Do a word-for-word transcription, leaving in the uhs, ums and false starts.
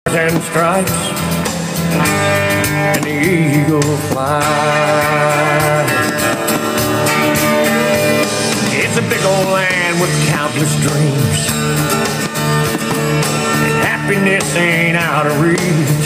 and stripes, and the eagle flies. It's a big old land with countless dreams, and happiness ain't out of reach.